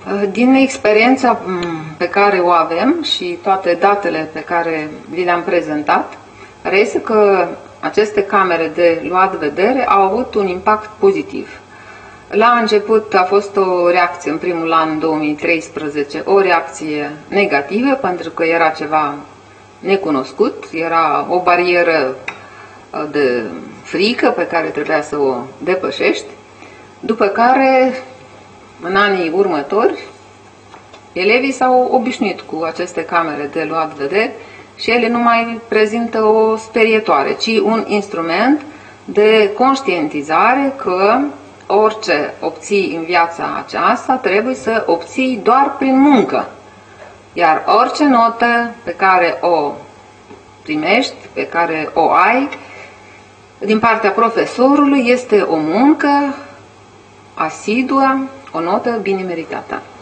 Din experiența pe care o avem și toate datele pe care vi le-am prezentat, reiese că aceste camere de luat vedere au avut un impact pozitiv. La început a fost o reacție, în primul an 2013, o reacție negativă, pentru că era ceva necunoscut, era o barieră de frică pe care trebuia să o depășești, după care, în anii următori, elevii s-au obișnuit cu aceste camere de luat vedere și ele nu mai prezintă o sperietoare, ci un instrument de conștientizare că orice obții în viața aceasta trebuie să obții doar prin muncă. Iar orice notă pe care o primești, pe care o ai din partea profesorului, este o muncă asiduă, o notă bine meritată.